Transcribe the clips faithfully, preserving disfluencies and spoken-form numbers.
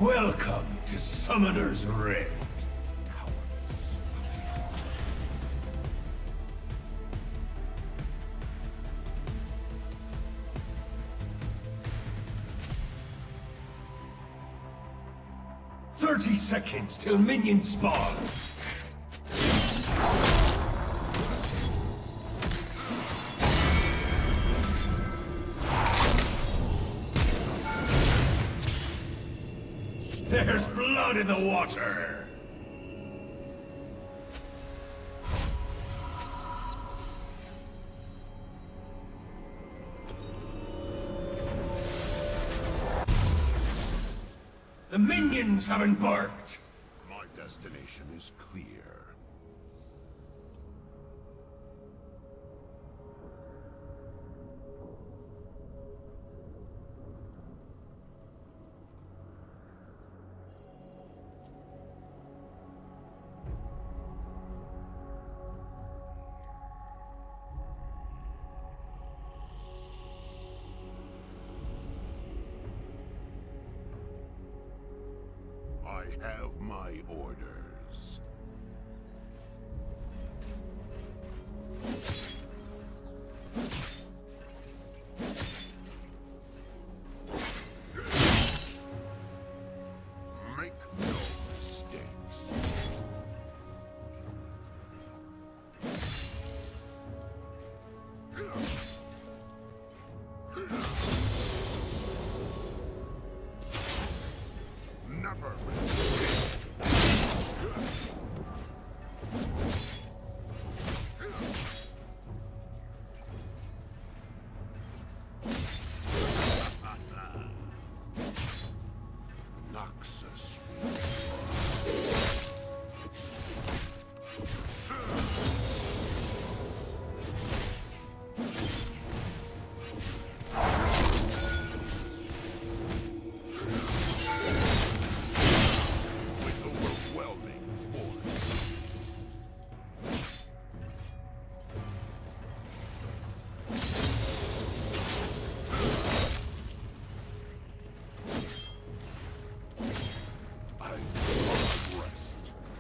Welcome to Summoner's Rift. Cowards. Thirty seconds till minions spawn. There's blood in the water! The minions have embarked! My destination is clear. I have my orders. Make no mistakes. Never resist. Noxus. With overwhelming force. I must rest.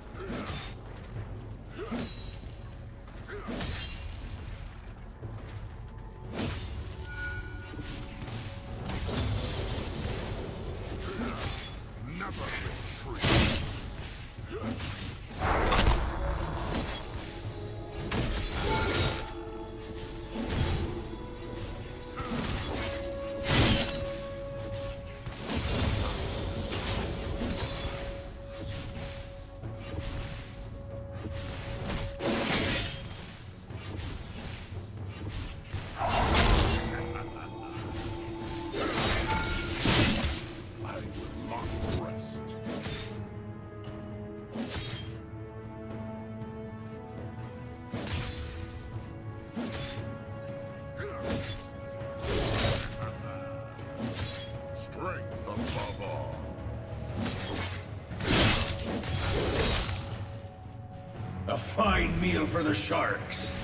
Never retreat. I will not rest. Strength above all. A fine meal for the sharks.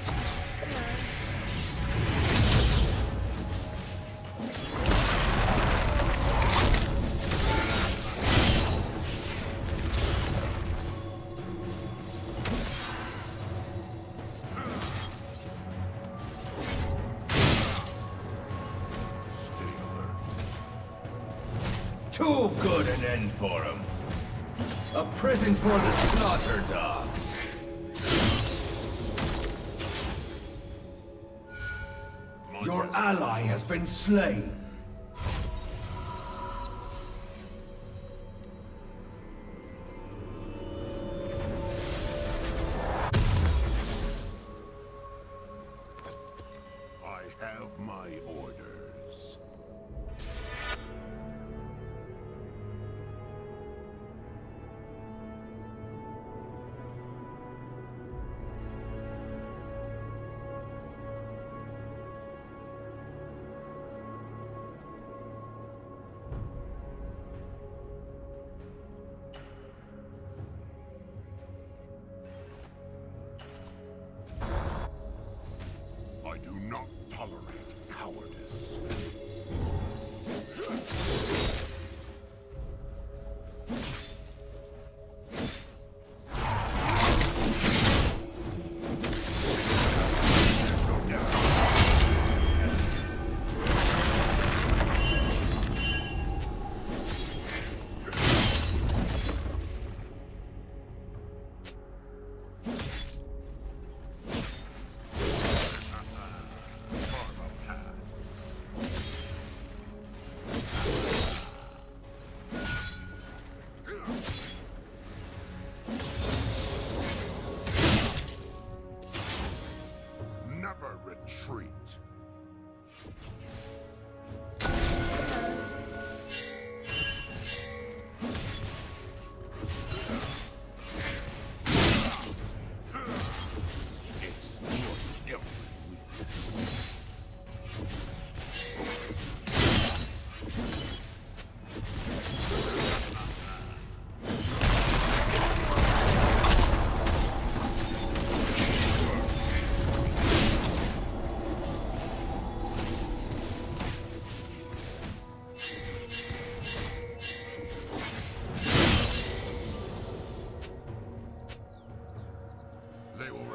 Stay alert. Too good an end for him. A prison for the slaughter dogs. My Your destination- ally has been slain. I have my orders.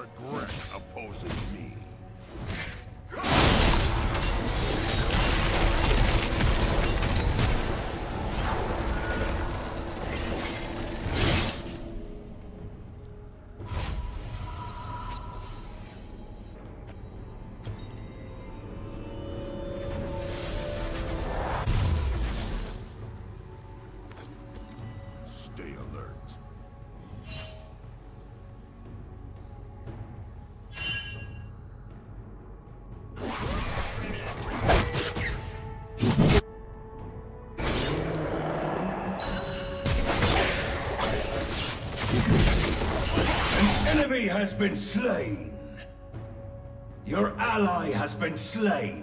regret opposing me. Stay alert. An enemy has been slain. Your ally has been slain.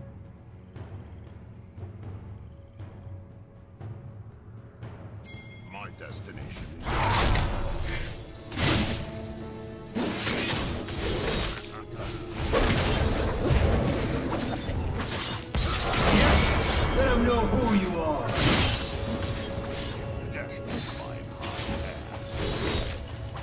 My destination is Let them know who you are. death by my hand.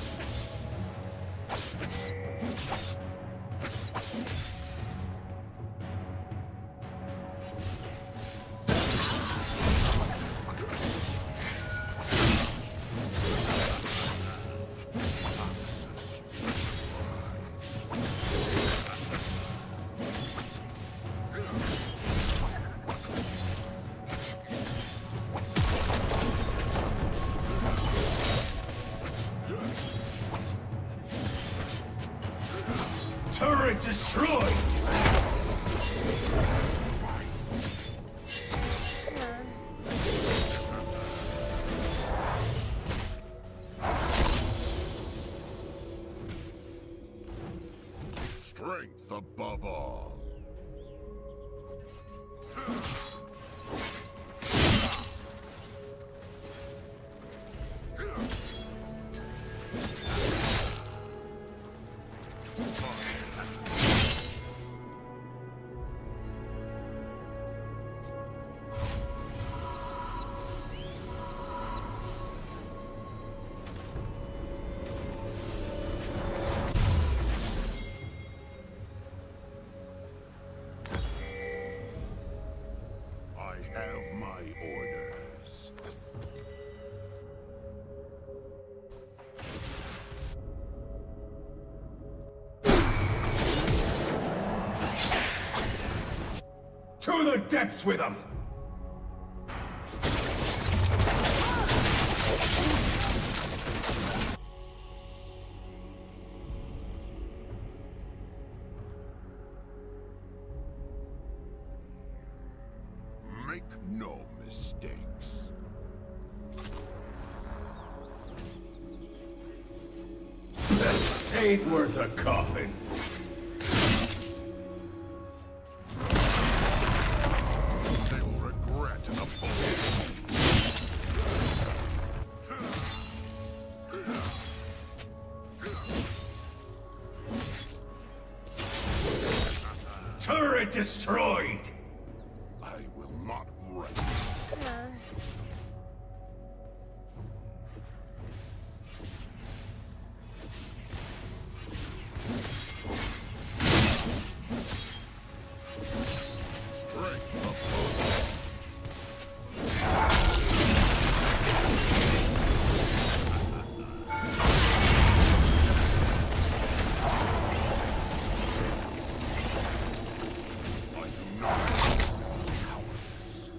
Turret destroyed! Strength above all. I have my orders. To the depths with them! Make no mistakes. Ain't worth a coffin. They will regret opposing me. Turret destroyed! I will not rest. Strength above all. I do not cowardice.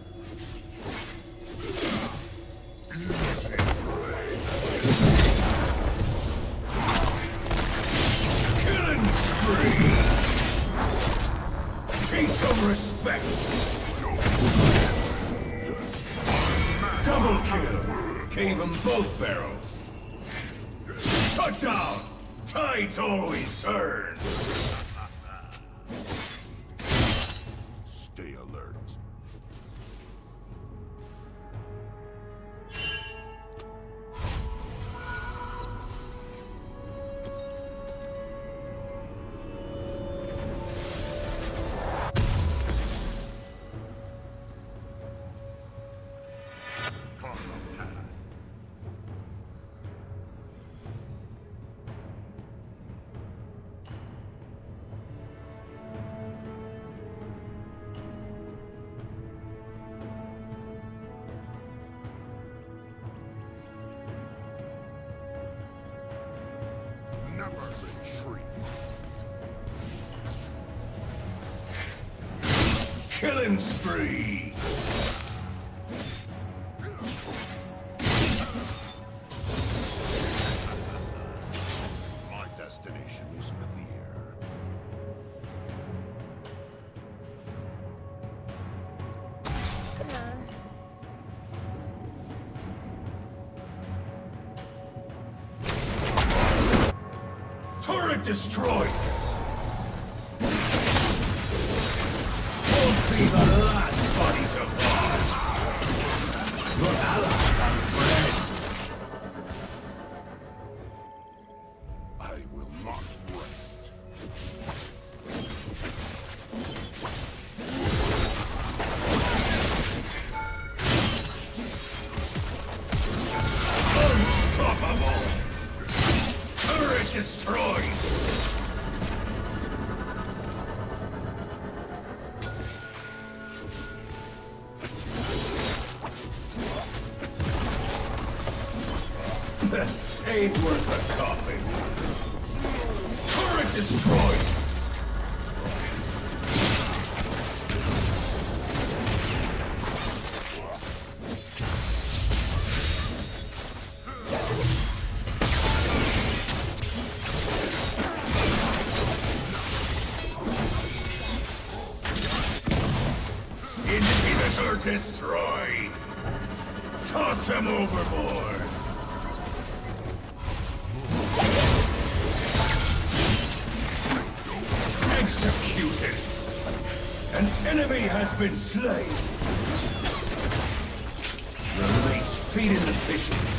Killing spree! Teach some respect! Double kill! Gave them both barrels! Shut down! Tides always turn! Stay alert. Karma path. Never retreat. Killing spree! My destination is clear. Turret destroyed! Won't be the last body to fall! Your allies are friends! I will not rest. Unstoppable! Turret destroyed! Ain't worth a coffin. Turret destroyed! Inhibitor destroyed! Toss him overboard! Executed! An enemy has been slain! The mates feeding the fishes!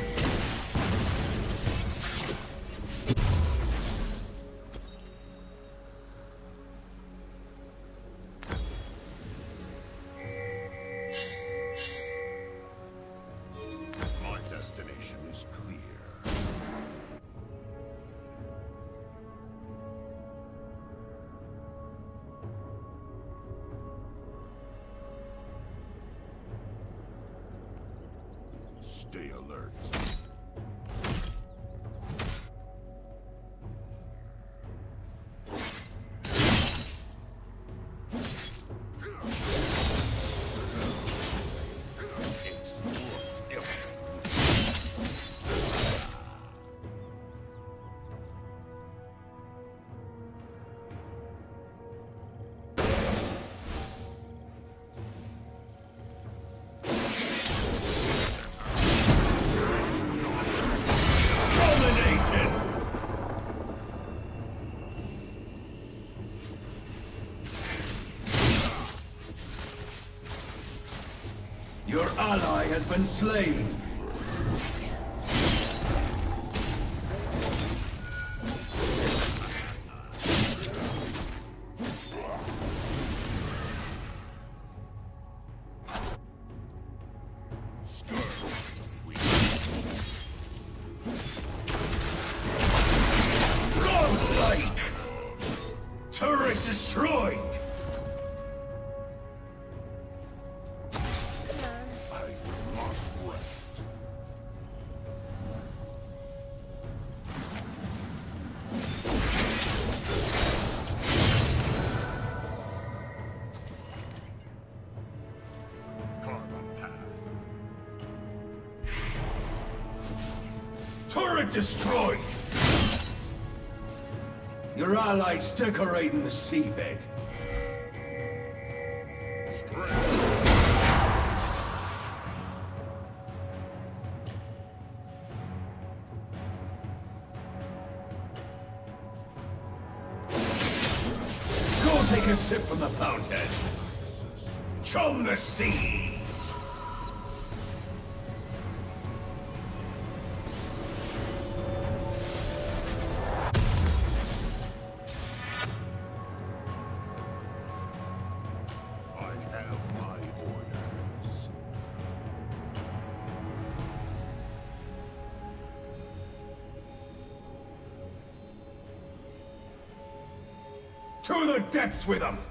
My destination is clear. Stay alert. It's worked ill. Dominated! Your ally has been slain! Godlike! Turret destroyed! I will not rest. Karma path. Turret destroyed! Your allies decorating the seabed. Go take a sip from the fountain. Chum the seas! I have my orders. To the depths with them!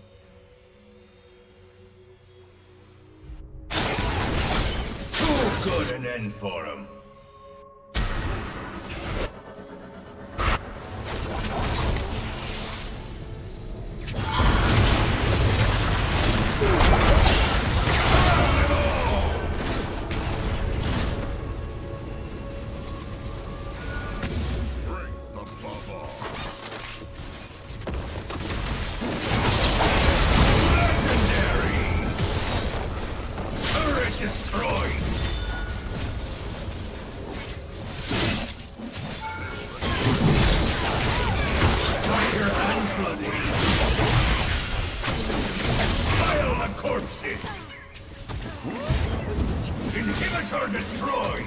Too Put an end for him. Destroyed! Got your hands bloody! Pile the corpses! Inhibitor destroyed!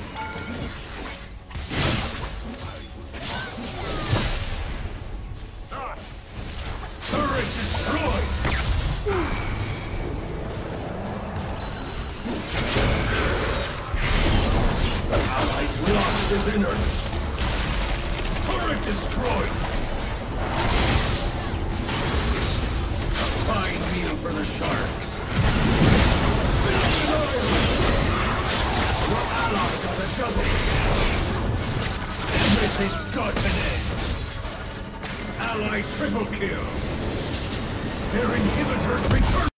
Turret destroyed! Lost his innards! Turret destroyed! A fine meal for the sharks! Your ally got a double kill! Everything's got an end! Ally triple kill! Their inhibitors return!